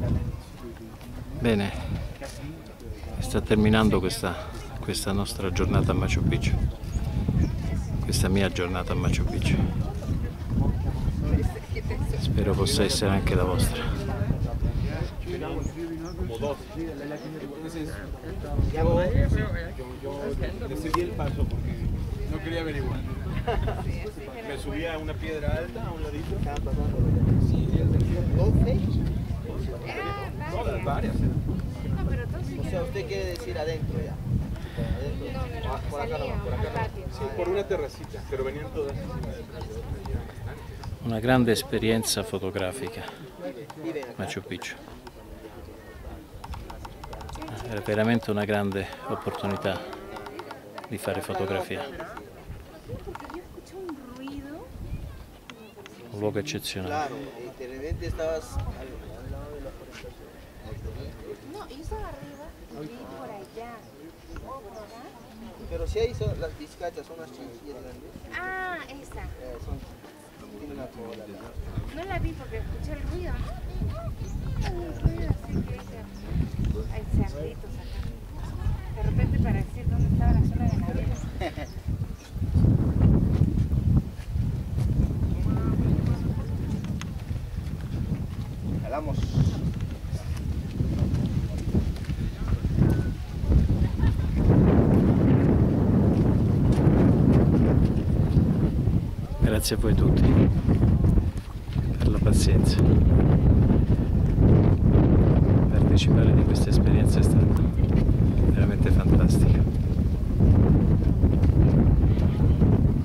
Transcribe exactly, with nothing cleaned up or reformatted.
Bene, sta terminando questa, questa nostra giornata a Machu Picchu, questa mia giornata a Machu Picchu. Spero possa essere anche la vostra. Decidí el paso porque no quería averiguar. Me subí a una piedra alta, a un ladito. Estaban pasando. Sí, todas, varias. No, pero entonces. O sea, usted quiere decir adentro ya. No, no, no, Por acá salía no, por acá al no. patio. Sí, por una terracita, pero venían todas. Una grande esperienza fotografica, Machu Picchu. Era veramente una grande opportunità di fare fotografia. Porque yo escuché un ruido. Un luogo eccezionale. Claro, y de repente estabas al, al lado de la forestación. No, yo estaba arriba y vi por allá. ¿Verdad? Pero si ahí son las vizcachas, son las chinchillas grandes. Ah, esa. Eh, son, tienen una cola. No la vi porque escuché el ruido, ¿no? El ruido así que dice, hay cerditos acá. De repente para decir dónde estaba la zona de navegas. Jalamos. Grazie a voi tutti per la pazienza. Partecipare di questa esperienza è stata veramente fantastica.